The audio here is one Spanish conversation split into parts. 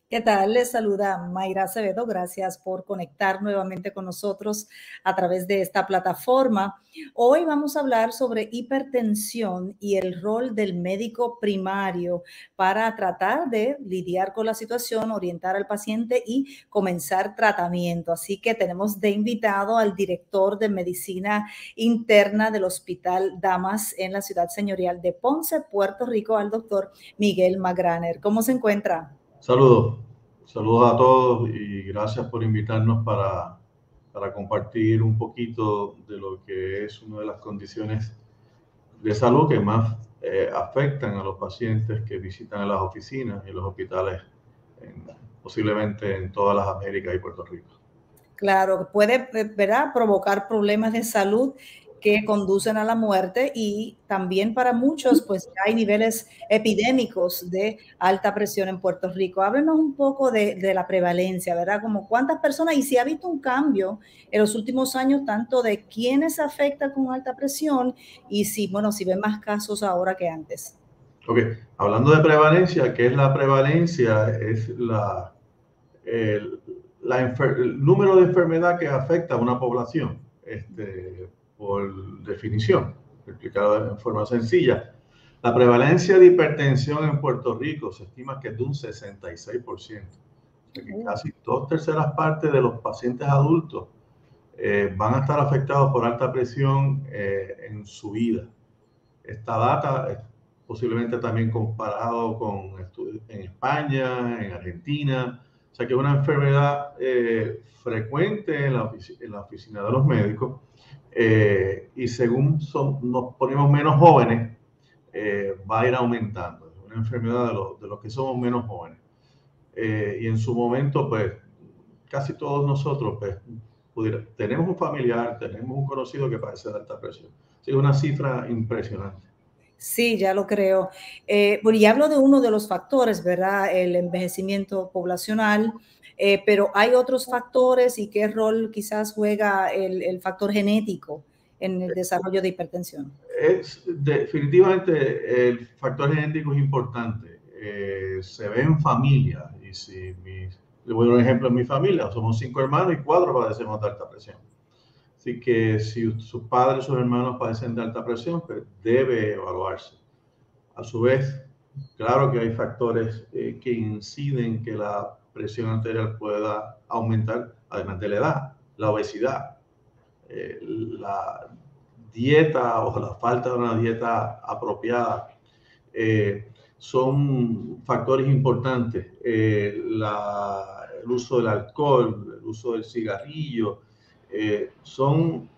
¿Qué tal? Les saluda Mayra Acevedo. Gracias por conectar nuevamente con nosotros a través de esta plataforma. Hoy vamos a hablar sobre hipertensión y el rol del médico primario para tratar de lidiar con la situación, orientar al paciente y comenzar tratamiento. Así que tenemos de invitado al director de medicina interna del Hospital Damas en la ciudad señorial de Ponce, Puerto Rico, al doctor Miguel Magraner. ¿Cómo se encuentra? Saludos, saludos a todos y gracias por invitarnos para compartir un poquito de lo que es una de las condiciones de salud que más afectan a los pacientes que visitan las oficinas y los hospitales, posiblemente en todas las Américas y Puerto Rico. Claro, puede, ¿verdad?, provocar problemas de salud que conducen a la muerte y también para muchos, pues hay niveles epidémicos de alta presión en Puerto Rico. Háblenos un poco de la prevalencia, ¿verdad? Como cuántas personas y si ha visto un cambio en los últimos años, tanto de quiénes se afecta con alta presión y si, bueno, si ven más casos ahora que antes. Ok, hablando de prevalencia, ¿qué es la prevalencia? Es el, el número de enfermedad que afecta a una población, por definición, explicado en forma sencilla. La prevalencia de hipertensión en Puerto Rico se estima que es de un 66%. O sea que casi 2/3 partes de los pacientes adultos van a estar afectados por alta presión en su vida. Esta data es posiblemente también comparado con estudios en España, en Argentina. O sea que es una enfermedad frecuente en la oficina de los médicos y según nos ponemos menos jóvenes, va a ir aumentando. Es una enfermedad de los que somos menos jóvenes. Y en su momento, pues, casi todos nosotros, pues, tenemos un familiar, tenemos un conocido que padece de alta presión. Sí, es una cifra impresionante. Sí, ya lo creo. Bueno, y hablo de uno de los factores, ¿verdad? El envejecimiento poblacional, pero hay otros factores y qué rol quizás juega el factor genético en el desarrollo de hipertensión. Definitivamente el factor genético es importante. Se ve en familia y si le voy a dar un ejemplo en mi familia, somos 5 hermanos y 4 padecemos de alta presión. Así que si sus padres o sus hermanos padecen de alta presión, pues debe evaluarse. A su vez, claro que hay factores que inciden que la presión arterial pueda aumentar, además de la edad, la obesidad, la dieta o la falta de una dieta apropiada, son factores importantes. El uso del alcohol, el uso del cigarrillo, son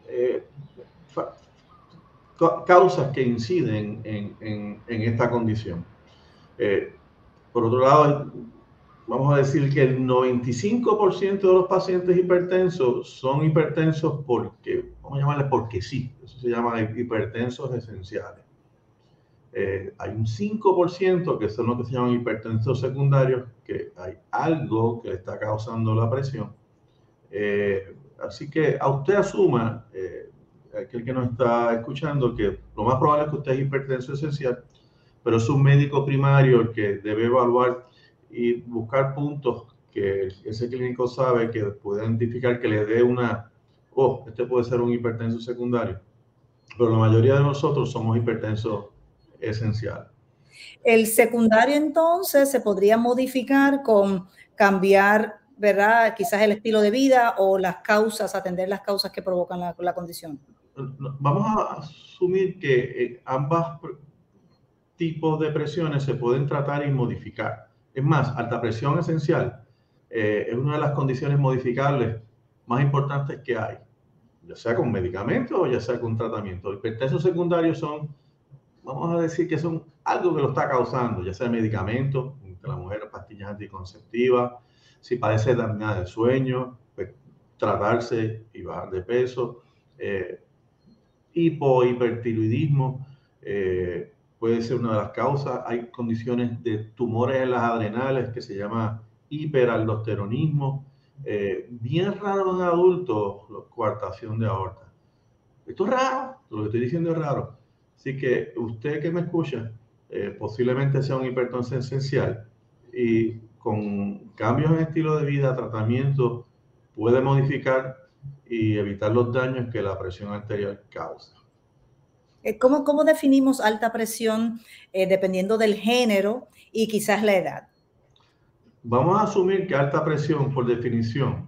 causas que inciden en esta condición. Por otro lado, vamos a decir que el 95% de los pacientes hipertensos son hipertensos porque, vamos a llamarles porque sí, eso se llama hipertensos esenciales. Hay un 5% que son los que se llaman hipertensos secundarios, que hay algo que le está causando la presión. Así que a usted asuma, aquel que nos está escuchando, que lo más probable es que usted es hipertenso esencial, pero es un médico primario el que debe evaluar y buscar puntos que ese clínico sabe que puede identificar que le dé este puede ser un hipertenso secundario, pero la mayoría de nosotros somos hipertensos esenciales. El secundario entonces se podría modificar con cambiar, ¿verdad? Quizás el estilo de vida o las causas, atender las causas que provocan la condición. Vamos a asumir que ambas tipos de presiones se pueden tratar y modificar. Es más, alta presión esencial es una de las condiciones modificables más importantes que hay, ya sea con medicamentos o ya sea con tratamiento. Los hipertensos secundarios son, vamos a decir que son algo que lo está causando, ya sea medicamentos, entre la mujer pastillas anticonceptivas, si padece de apnea del sueño, pues tratarse y bajar de peso, hipotiroidismo, puede ser una de las causas. Hay condiciones de tumores en las adrenales que se llama hiperaldosteronismo. Bien raro en adultos, coartación de aorta. Esto es raro, lo que estoy diciendo es raro. Así que usted que me escucha, posiblemente sea un hipertenso esencial y con cambios en estilo de vida, tratamiento, puede modificar y evitar los daños que la presión arterial causa. ¿Cómo definimos alta presión dependiendo del género y quizás la edad? Vamos a asumir que alta presión, por definición,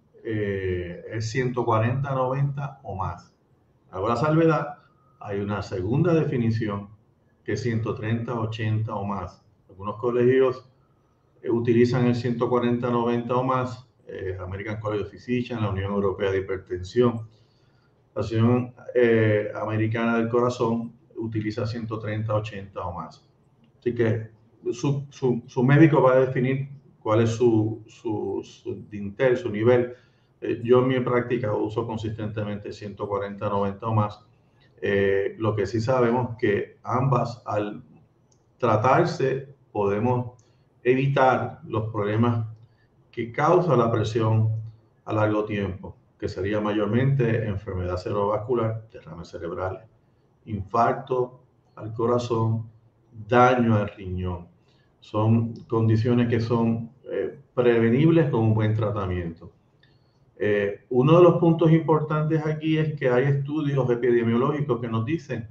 es 140/90 o más. Hago la salvedad, hay una segunda definición que es 130/80 o más. Algunos colegios utilizan el 140/90 o más, American College of Physicians, la Unión Europea de Hipertensión, la Asociación Americana del Corazón utiliza 130/80 o más. Así que su médico va a definir cuál es su DINTEL, su nivel. Yo en mi práctica uso consistentemente 140/90 o más. Lo que sí sabemos que ambas, al tratarse, podemos evitar los problemas que causa la presión a largo tiempo, que sería mayormente enfermedad cerebrovascular, derrames cerebrales, infarto al corazón, daño al riñón. Son condiciones que son prevenibles con un buen tratamiento. Uno de los puntos importantes aquí es que hay estudios epidemiológicos que nos dicen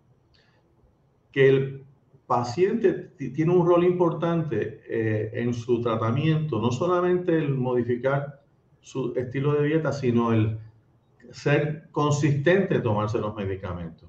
que el paciente tiene un rol importante en su tratamiento, no solamente el modificar su estilo de dieta, sino el ser consistente en tomarse los medicamentos.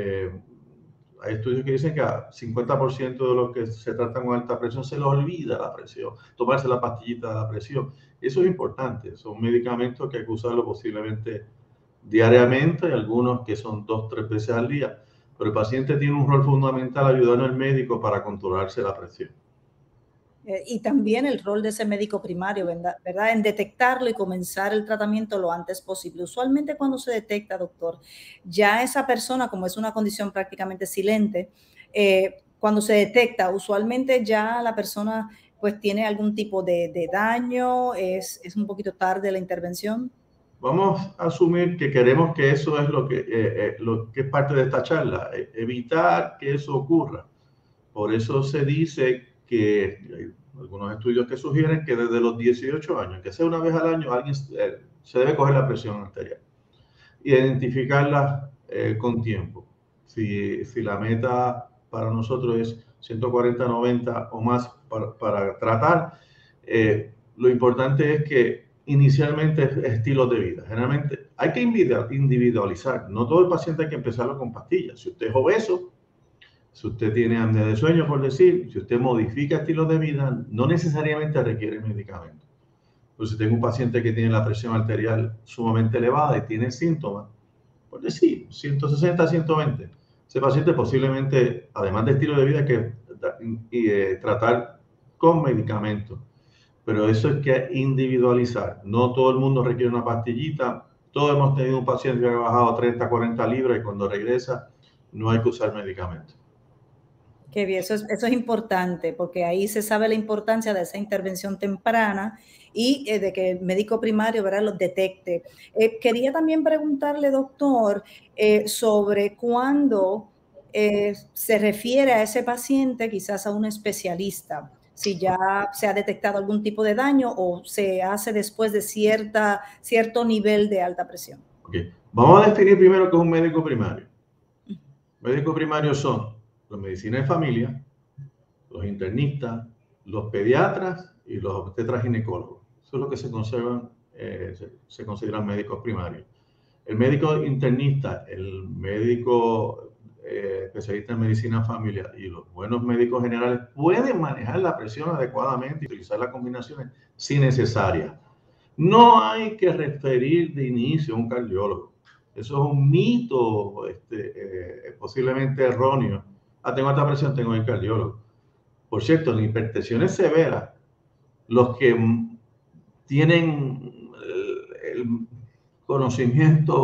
Hay estudios que dicen que a 50% de los que se tratan con alta presión se les olvida la presión, tomarse la pastillita de la presión. Eso es importante, son medicamentos que hay que usarlo posiblemente diariamente, hay algunos que son 2 o 3 veces al día, pero el paciente tiene un rol fundamental ayudando al médico para controlarse la presión. Y también el rol de ese médico primario, ¿verdad? En detectarlo y comenzar el tratamiento lo antes posible. Usualmente cuando se detecta, doctor, ya esa persona, como es una condición prácticamente silente, cuando se detecta, usualmente ya la persona pues tiene algún tipo de daño, es un poquito tarde la intervención. Vamos a asumir que queremos que eso es lo que es parte de esta charla, evitar que eso ocurra. Por eso se dice que hay algunos estudios que sugieren que desde los 18 años, que sea una vez al año, alguien se debe coger la presión arterial. Identificarla con tiempo. Si la meta para nosotros es 140/90 o más para tratar, lo importante es que inicialmente es estilos de vida. Generalmente hay que individualizar. No todo el paciente hay que empezarlo con pastillas. Si usted es obeso, si usted tiene apnea de sueño, por decir, si usted modifica estilos de vida, no necesariamente requiere medicamentos. Pues si tengo un paciente que tiene la presión arterial sumamente elevada y tiene síntomas, por decir, 160, 120, ese paciente posiblemente, además de estilo de vida, hay que tratar con medicamentos. Pero eso hay que individualizar. No todo el mundo requiere una pastillita. Todos hemos tenido un paciente que ha bajado 30, 40 libras y cuando regresa no hay que usar medicamentos. Qué bien, eso es importante porque ahí se sabe la importancia de esa intervención temprana y de que el médico primario, ¿verdad?, los detecte. Quería también preguntarle, doctor, sobre cuándo se refiere a ese paciente quizás a un especialista, si ya se ha detectado algún tipo de daño o se hace después de cierto nivel de alta presión. Okay. Vamos a definir primero qué es un médico primario. Médicos primarios son los medicina de familia, los internistas, los pediatras y los obstetras ginecólogos. Eso es lo que se consideran médicos primarios. El médico internista, el médico especialista en medicina familiar y los buenos médicos generales pueden manejar la presión adecuadamente y utilizar las combinaciones si necesaria. No hay que referir de inicio a un cardiólogo. Eso es un mito posiblemente erróneo. Tengo alta presión, tengo el cardiólogo. Por cierto, en hipertensiones severas, los que tienen el conocimiento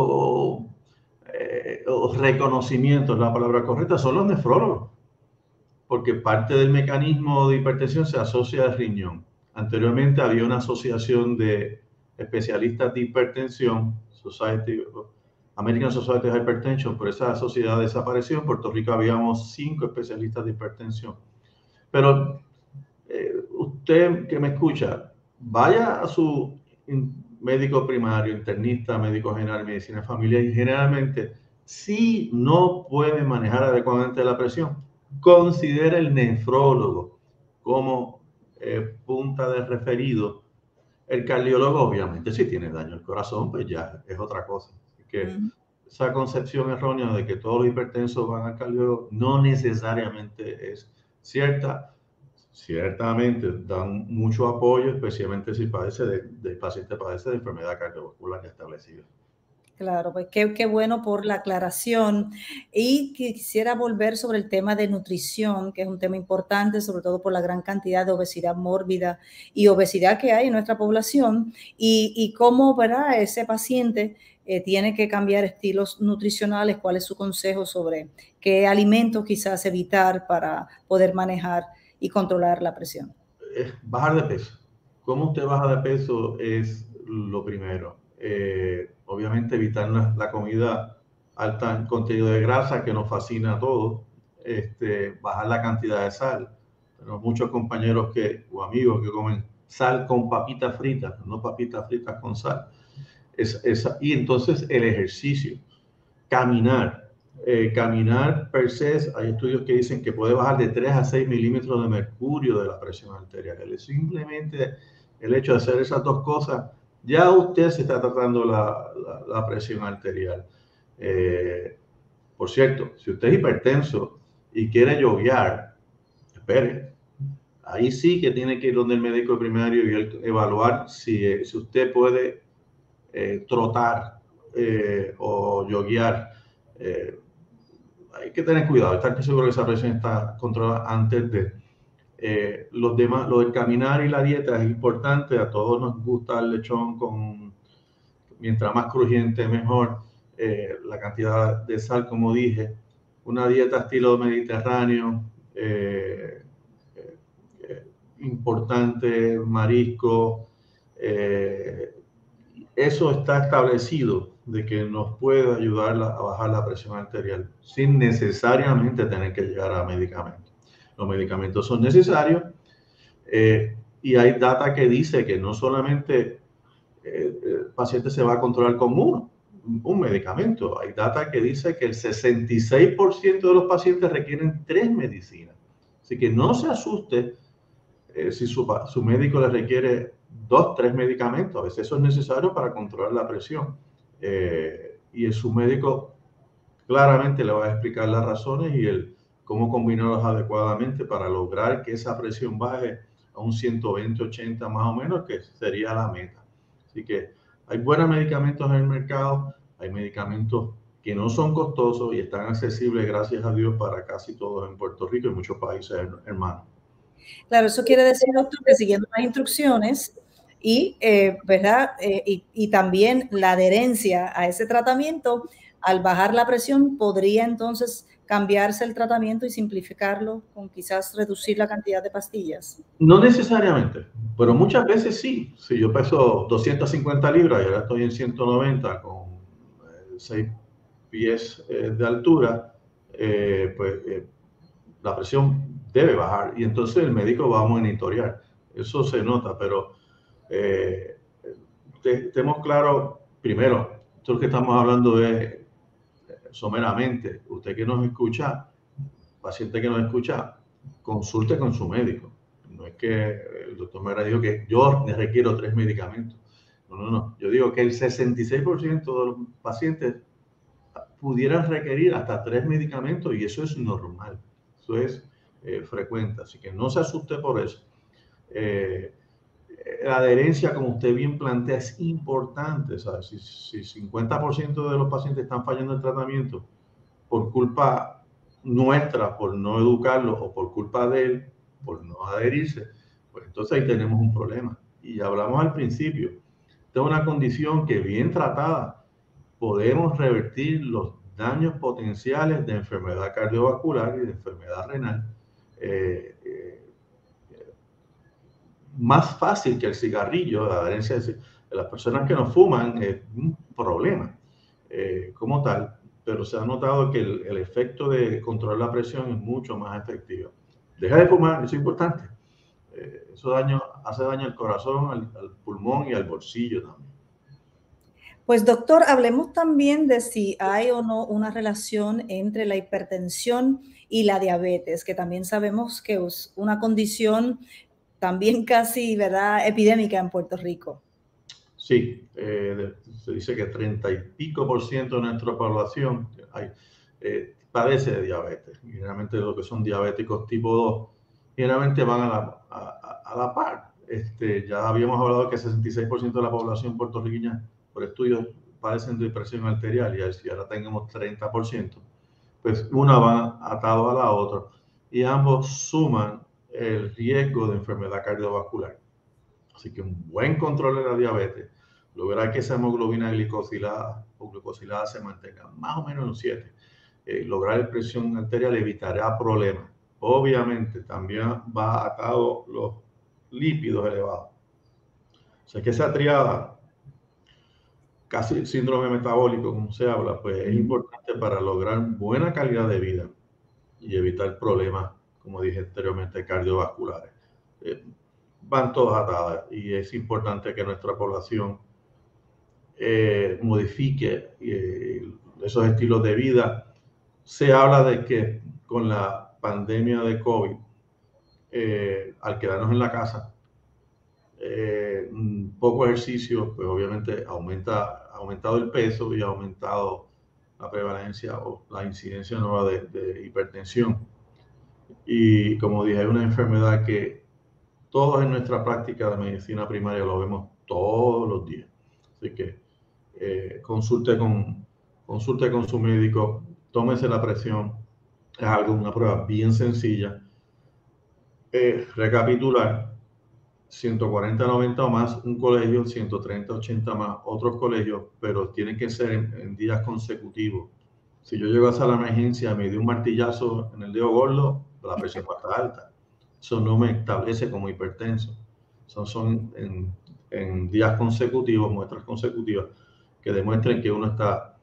o reconocimiento, es la palabra correcta, son los nefrólogos, porque parte del mecanismo de hipertensión se asocia al riñón. Anteriormente había una asociación de especialistas de hipertensión, American Society of Hypertension, pero esa sociedad desapareció. En Puerto Rico habíamos 5 especialistas de hipertensión. Pero usted que me escucha, vaya a su médico primario, internista, médico general, medicina de familia, y generalmente, si no puede manejar adecuadamente la presión, considere el nefrólogo como punta de referido. El cardiólogo, obviamente, si tiene daño al corazón, pues ya es otra cosa. Así que esa concepción errónea de que todos los hipertensos van al cardiólogo no necesariamente es cierta. Ciertamente dan mucho apoyo, especialmente si el paciente padece de enfermedad cardiovascular ya establecida. Claro, pues qué bueno por la aclaración. Y quisiera volver sobre el tema de nutrición, que es un tema importante, sobre todo por la gran cantidad de obesidad mórbida y obesidad que hay en nuestra población, y cómo, ¿verdad?, ese paciente tiene que cambiar estilos nutricionales. ¿Cuál es su consejo sobre qué alimentos quizás evitar para poder manejar y controlar la presión? Bajar de peso. ¿Cómo usted baja de peso? Es lo primero. Obviamente evitar la comida alta en contenido de grasa, que nos fascina a todos. Bajar la cantidad de sal. Tenemos muchos compañeros o amigos que comen sal con papitas fritas, no papitas fritas con sal. Y entonces el ejercicio, caminar. Caminar per se, hay estudios que dicen que puede bajar de 3 a 6 milímetros de mercurio de la presión arterial. Simplemente el hecho de hacer esas dos cosas, ya usted se está tratando la presión arterial. Por cierto, si usted es hipertenso y quiere joguear, espere. Ahí sí que tiene que ir donde el médico primario y evaluar si usted puede trotar o joguear. Hay que tener cuidado, estar seguro que esa presión está controlada antes de los demás. Lo del caminar y la dieta es importante. A todos nos gusta el lechón mientras más crujiente mejor. La cantidad de sal, como dije, una dieta estilo mediterráneo, importante, marisco, eso está establecido de que nos puede ayudar a bajar la presión arterial sin necesariamente tener que llegar a medicamentos. Los medicamentos son necesarios y hay data que dice que no solamente el paciente se va a controlar con un medicamento, hay data que dice que el 66% de los pacientes requieren 3 medicinas. Así que no se asuste si su médico le requiere 2, 3 medicamentos. A veces eso es necesario para controlar la presión. Y su médico claramente le va a explicar las razones y cómo combinarlos adecuadamente para lograr que esa presión baje a un 120, 80 más o menos, que sería la meta. Así que hay buenos medicamentos en el mercado, hay medicamentos que no son costosos y están accesibles, gracias a Dios, para casi todos en Puerto Rico y muchos países hermanos. Claro, eso quiere decir, doctor, que siguiendo las instrucciones y, ¿verdad? Y también la adherencia a ese tratamiento, al bajar la presión, podría entonces cambiarse el tratamiento y simplificarlo con quizás reducir la cantidad de pastillas. No necesariamente, pero muchas veces sí. Si yo peso 250 libras y ahora estoy en 190 con 6 pies de altura, la presión debe bajar y entonces el médico va a monitorear. Eso se nota, pero estemos claros, primero, esto que estamos hablando es someramente. Usted que nos escucha, paciente que nos escucha, consulte con su médico. No es que el doctor Mera dijo que yo requiero 3 medicamentos. No. Yo digo que el 66% de los pacientes pudieran requerir hasta 3 medicamentos y eso es normal. Eso es frecuente. Así que no se asuste por eso. La adherencia, como usted bien plantea, es importante. ¿Sabes? Si 50% de los pacientes están fallando el tratamiento por culpa nuestra, por no educarlos, o por culpa de él, por no adherirse, pues entonces ahí tenemos un problema. Y ya hablamos al principio, esta es una condición que bien tratada podemos revertir los daños potenciales de enfermedad cardiovascular y de enfermedad renal más fácil que el cigarrillo. La adherencia de las personas que no fuman es un problema como tal, pero se ha notado que el efecto de controlar la presión es mucho más efectivo. Deja de fumar, eso es importante, Eso hace daño al corazón, al pulmón y al bolsillo también. Pues doctor, hablemos también de si hay o no una relación entre la hipertensión y la diabetes, que también sabemos que es una condición también casi, ¿verdad?, epidémica en Puerto Rico. Sí, se dice que 30 y pico % de nuestra población padece de diabetes. Generalmente lo que son diabéticos tipo 2, generalmente van a la par. Ya habíamos hablado que 66% de la población puertorriqueña, por estudios, padecen de presión arterial, y si ahora tenemos 30%, pues una va atado a la otra, y ambos suman el riesgo de enfermedad cardiovascular. Así que un buen control de la diabetes, lograr que esa hemoglobina glicosilada o glucosilada se mantenga más o menos en 7, lograr la presión arterial evitará problemas. Obviamente también va atado los lípidos elevados. O sea que esa triada, casi síndrome metabólico, como se habla, pues es importante para lograr buena calidad de vida y evitar problemas, como dije anteriormente, cardiovasculares. Van todas atadas, y es importante que nuestra población modifique esos estilos de vida. Se habla de que con la pandemia de COVID, al quedarnos en la casa, poco ejercicio, pues obviamente ha aumentado el peso y ha aumentado la prevalencia o la incidencia nueva de hipertensión. Y como dije, es una enfermedad que todos en nuestra práctica de medicina primaria lo vemos todos los días. Así que consulte con su médico, tómese la presión. Es una prueba bien sencilla. Recapitular: 140/90 o más un colegio, 130/80 más otros colegios, pero tienen que ser en días consecutivos. Si yo llego a la emergencia, me dio un martillazo en el dedo gordo, la presión va a estar alta. Eso no me establece como hipertenso. Son en días consecutivos, muestras consecutivas que demuestren que uno está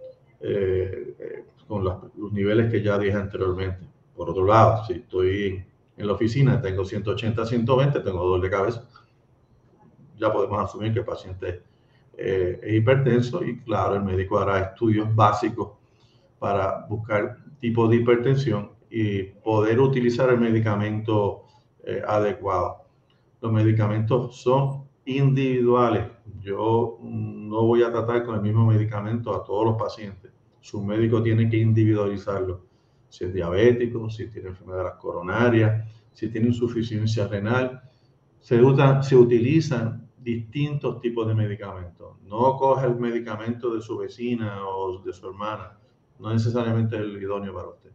con los niveles que ya dije anteriormente. Por otro lado, si estoy en la oficina, tengo 180/120, tengo dolor de cabeza, ya podemos asumir que el paciente es hipertenso, y claro, el médico hará estudios básicos para buscar tipos de hipertensión y poder utilizar el medicamento adecuado. Los medicamentos son individuales. Yo no voy a tratar con el mismo medicamento a todos los pacientes. Su médico tiene que individualizarlo. Si es diabético, si tiene enfermedades coronarias, si tiene insuficiencia renal. Se utilizan distintos tipos de medicamentos. No coja el medicamento de su vecina o de su hermana. No necesariamente es el idóneo para usted.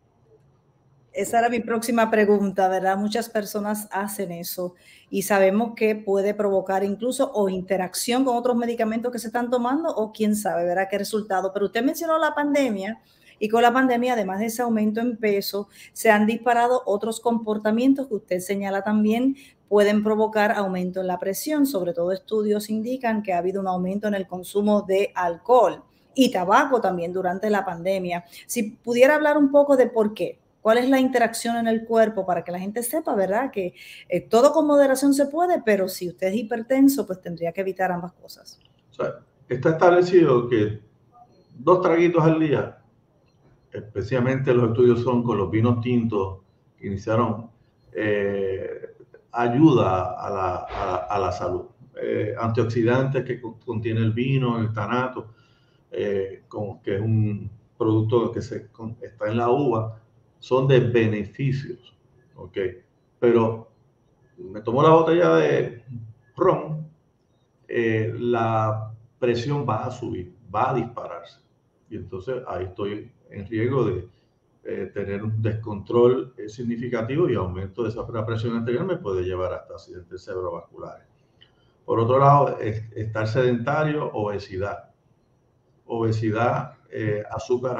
Esa era mi próxima pregunta, ¿verdad? Muchas personas hacen eso y sabemos que puede provocar incluso o interacción con otros medicamentos que se están tomando, o quién sabe, ¿verdad?, qué resultado. Pero usted mencionó la pandemia, y con la pandemia, además de ese aumento en peso, se han disparado otros comportamientos que usted señala también pueden provocar aumento en la presión. Sobre todo estudios indican que ha habido un aumento en el consumo de alcohol y tabaco también durante la pandemia. Si pudiera hablar un poco de por qué. ¿Cuál es la interacción en el cuerpo para que la gente sepa, verdad, que todo con moderación se puede, pero si usted es hipertenso, pues tendría que evitar ambas cosas? O sea, está establecido que 2 traguitos al día, especialmente los estudios son con los vinos tintos que iniciaron, ayuda a la salud. Antioxidantes que contiene el vino, el tanato, que es un producto que está en la uva, son de beneficios, ¿ok? Pero me tomo la botella de ron, la presión va a subir, va a dispararse. Y entonces ahí estoy en riesgo de tener un descontrol significativo, y aumento de esa presión arterial me puede llevar hasta accidentes cerebrovasculares. Por otro lado, estar sedentario, obesidad. Obesidad, azúcar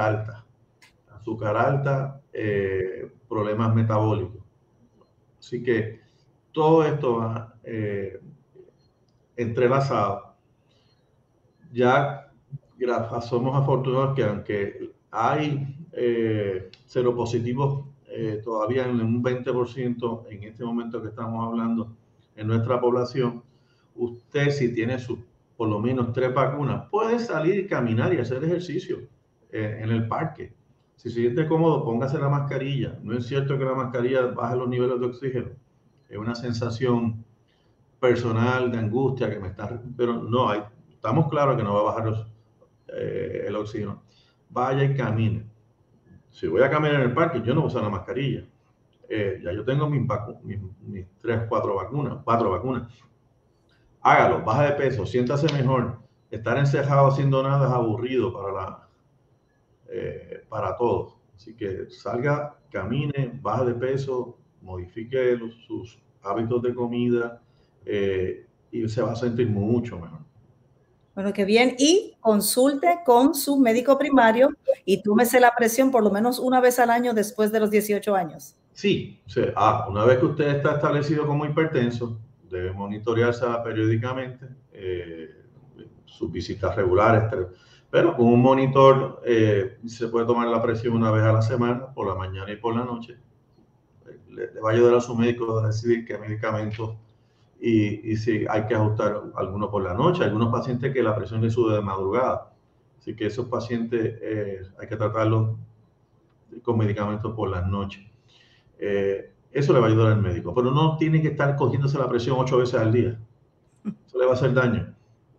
alta, problemas metabólicos. Así que todo esto va entrelazado. Ya somos afortunados que, aunque hay seropositivos todavía en un 20% en este momento que estamos hablando en nuestra población. Usted, si tiene por lo menos 3 vacunas, puede salir y caminar y hacer ejercicio en el parque. Si se siente cómodo, póngase la mascarilla. No es cierto que la mascarilla baje los niveles de oxígeno. Es una sensación personal de angustia que me está... Pero no, estamos claros que no va a bajar el oxígeno. Vaya y camine. Si voy a caminar en el parque, yo no voy a usar la mascarilla. Ya yo tengo mis 4 vacunas. Hágalo, baja de peso, siéntase mejor. Estar encerrado haciendo nada es aburrido para todos. Así que salga, camine, baja de peso, modifique sus hábitos de comida y se va a sentir mucho mejor. Bueno, qué bien. Y consulte con su médico primario y túmese la presión por lo menos una vez al año después de los 18 años. Sí, una vez que usted está establecido como hipertenso, debe monitorearse periódicamente, sus visitas regulares, pero con un monitor se puede tomar la presión una vez a la semana, por la mañana y por la noche. Le va a ayudar a su médico a decidir qué medicamentos y si hay que ajustar algunos por la noche. Algunos pacientes que la presión le sube de madrugada, así que esos pacientes hay que tratarlos con medicamentos por las noches. Eso le va a ayudar al médico, pero no tiene que estar cogiéndose la presión 8 veces al día. Eso le va a hacer daño.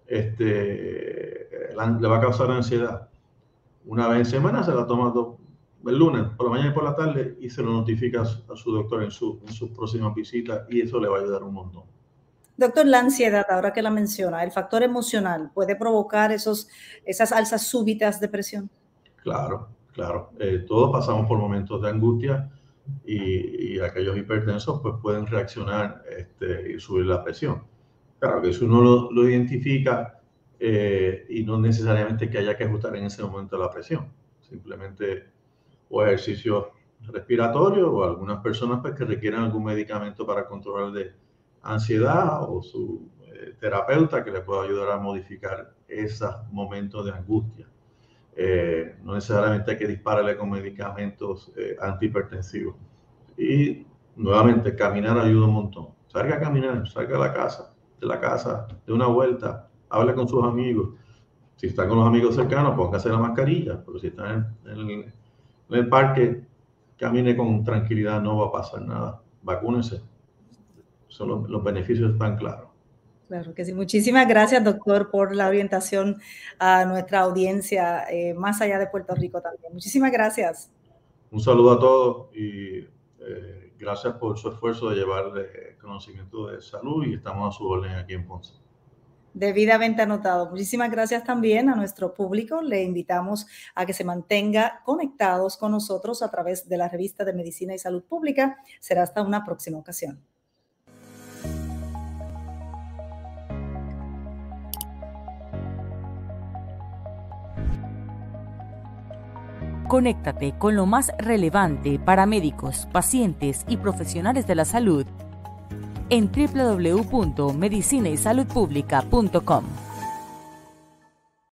Le va a causar ansiedad. Una vez en semana se la toma el lunes, por la mañana y por la tarde, y se lo notifica a su doctor en sus próximas visitas, y eso le va a ayudar un montón. Doctor, la ansiedad, ahora que la menciona, ¿el factor emocional puede provocar esas alzas súbitas de presión? Claro. Todos pasamos por momentos de angustia y aquellos hipertensos pues pueden reaccionar y subir la presión. Claro que si uno lo identifica y no necesariamente que haya que ajustar en ese momento la presión, simplemente o ejercicio respiratorio o algunas personas pues, que requieran algún medicamento para control de ansiedad o su terapeuta que le pueda ayudar a modificar esos momentos de angustia. No necesariamente hay que dispararle con medicamentos antihipertensivos. Y nuevamente, caminar ayuda un montón. Salga a caminar, salga de la casa, de una vuelta, hable con sus amigos. Si está con los amigos cercanos, póngase la mascarilla, pero si está en el parque, camine con tranquilidad, no va a pasar nada. Vacúnense. Los beneficios están claros. Claro que sí. Muchísimas gracias, doctor, por la orientación a nuestra audiencia, más allá de Puerto Rico también. Muchísimas gracias. Un saludo a todos y gracias por su esfuerzo de llevarle conocimiento de salud, y estamos a su orden aquí en Ponce. Debidamente anotado. Muchísimas gracias también a nuestro público. Le invitamos a que se mantenga conectados con nosotros a través de la revista de Medicina y Salud Pública. Será hasta una próxima ocasión. Conéctate con lo más relevante para médicos, pacientes y profesionales de la salud en www.medicinaysaludpublica.com.